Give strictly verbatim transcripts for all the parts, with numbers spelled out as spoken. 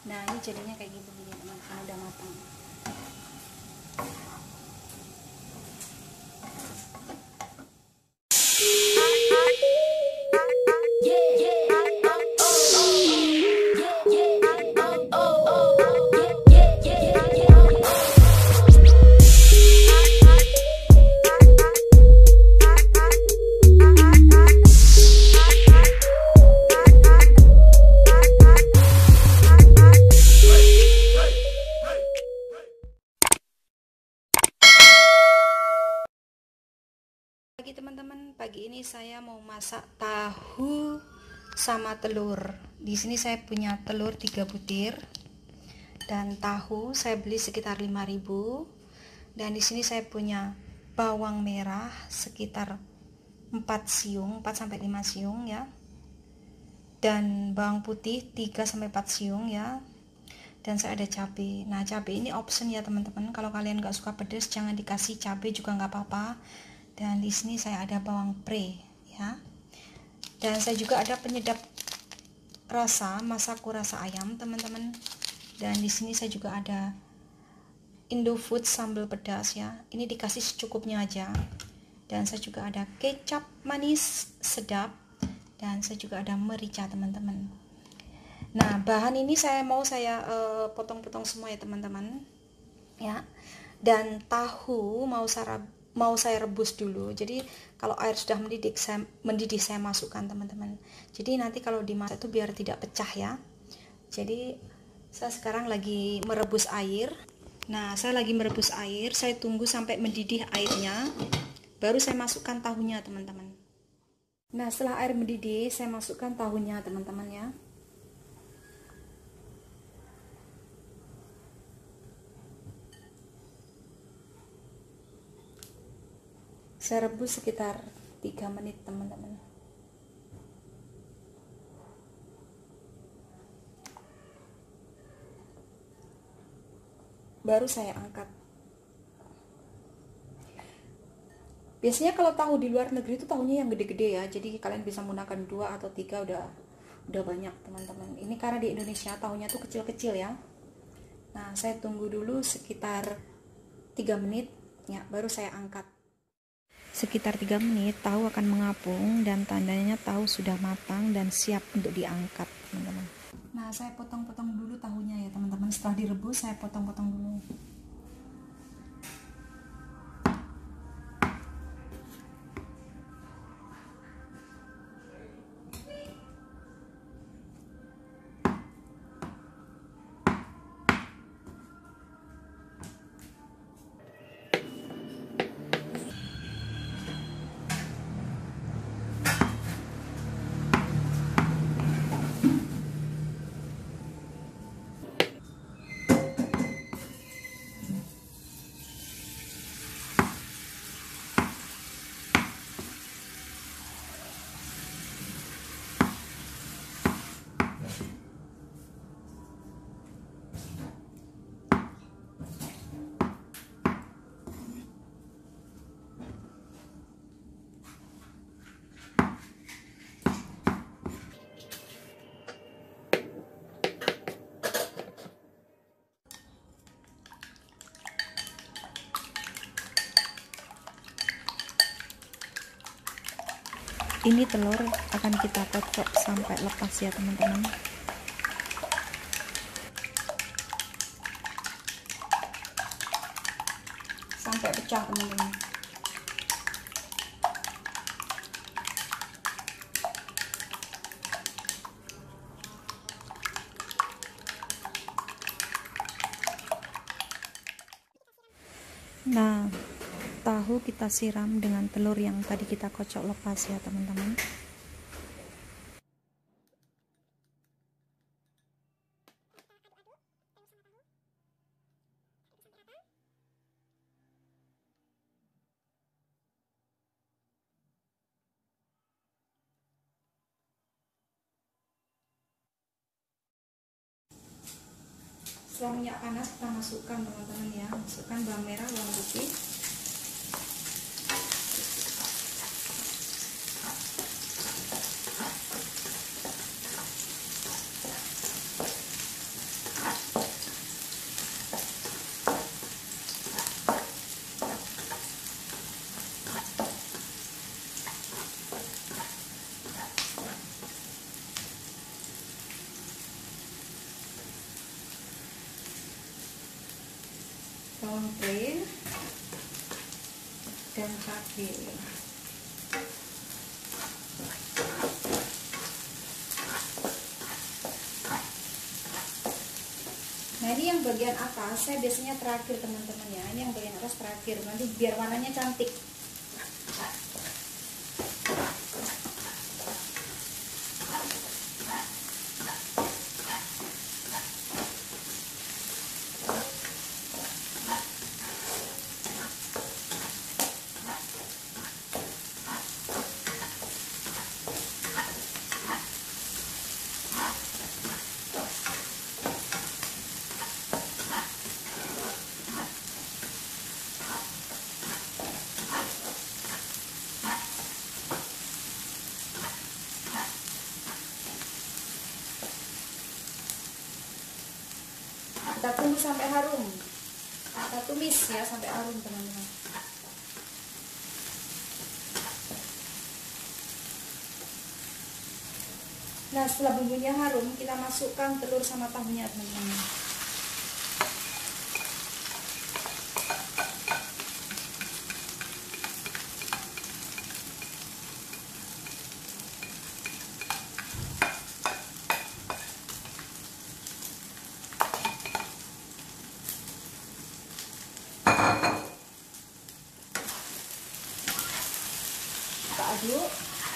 Nah ini jadinya kayak gitu gini teman-teman, udah matang. Pagi teman-teman, pagi ini saya mau masak tahu sama telur. Di sini saya punya telur tiga butir dan tahu saya beli sekitar lima ribu. Dan di sini saya punya bawang merah sekitar empat siung, empat sampai lima siung ya. Dan bawang putih tiga sampai empat siung ya. Dan saya ada cabai. Nah, cabai ini option ya teman-teman. Kalau kalian nggak suka pedas jangan dikasih cabai juga nggak apa-apa. Dan di sini saya ada bawang pre ya. Dan saya juga ada penyedap rasa masaku rasa ayam teman-teman. Dan di sini saya juga ada Indofood sambal pedas ya. Ini dikasih secukupnya aja. Dan saya juga ada kecap manis sedap. Dan saya juga ada merica teman-teman. Nah, bahan ini saya mau saya potong-potong uh, semua ya teman-teman ya. Dan tahu mau saya mau saya rebus dulu. Jadi kalau air sudah mendidih saya mendidih saya masukkan teman-teman. Jadi nanti kalau dimasak itu biar tidak pecah ya. Jadi saya sekarang lagi merebus air. Nah, saya lagi merebus air, saya tunggu sampai mendidih airnya, baru saya masukkan tahunya teman-teman. Nah, setelah air mendidih saya masukkan tahunya teman-teman ya. Saya rebus sekitar tiga menit teman-teman. Baru saya angkat. Biasanya kalau tahu di luar negeri itu tahunya yang gede-gede ya. Jadi kalian bisa menggunakan dua atau tiga udah udah banyak teman-teman. Ini karena di Indonesia tahunya tuh kecil-kecil ya. Nah, saya tunggu dulu sekitar tiga menit ya, baru saya angkat. Sekitar tiga menit tahu akan mengapung dan tandanya tahu sudah matang dan siap untuk diangkat teman-teman. Nah, saya potong-potong dulu tahunya ya teman-teman. Setelah direbus saya potong-potong dulu. Ini telur akan kita kocok sampai lepas ya teman-teman. Sampai pecah teman-teman. Nah, tahu kita siram dengan telur yang tadi kita kocok lepas ya teman-teman. Setelah minyak panas kita masukkan teman-teman ya, masukkan bawang merah, bawang putih. bawang pre dan cabai. Nah ini yang bagian atas saya biasanya terakhir teman-teman ya. Ini yang bagian atas terakhir, nanti biar warnanya cantik. Kita tunggu sampai harum, kita tumis ya sampai harum teman-teman. Nah setelah bumbunya harum, kita masukkan telur sama tahunya teman-teman. Kita aduk.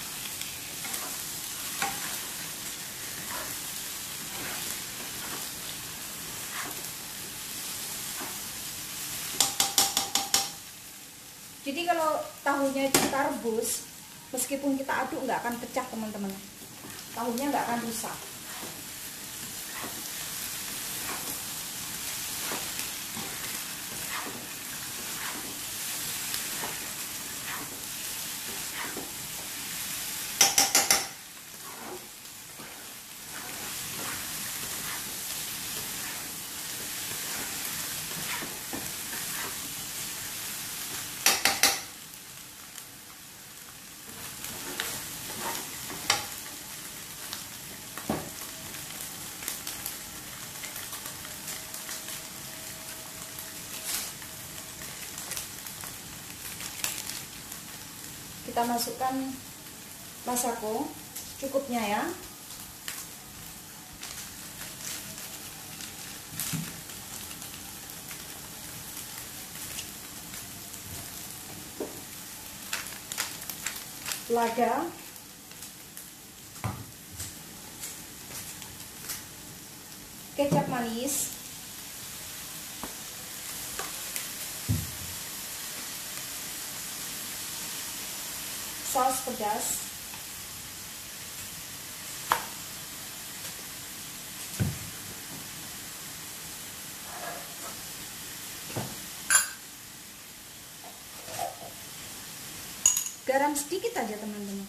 Jadi kalau tahunya itu kita rebus, meskipun kita aduk nggak akan pecah teman-teman. Tahunya nggak akan rusak. Kita masukkan masako cukupnya ya. Lada, kecap manis, saus pedas, garam sedikit aja teman-teman.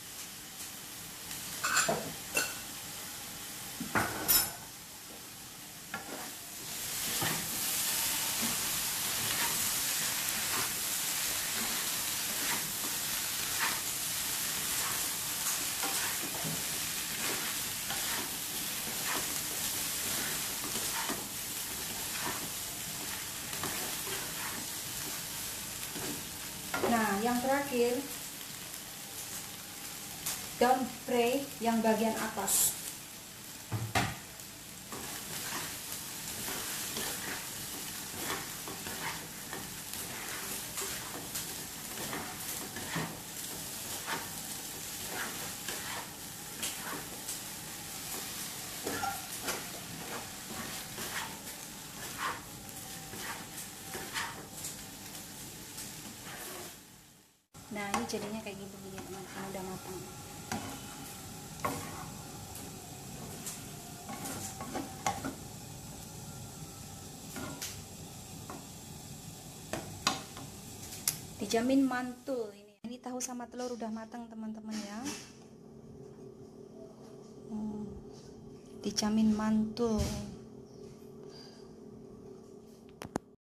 Nah, yang terakhir daun pre yang bagian atas. Nah ini jadinya kayak gitu begini teman-teman, udah matang. Dijamin mantul ini. Ini tahu sama telur udah matang teman-teman ya. Hmm, dijamin mantul.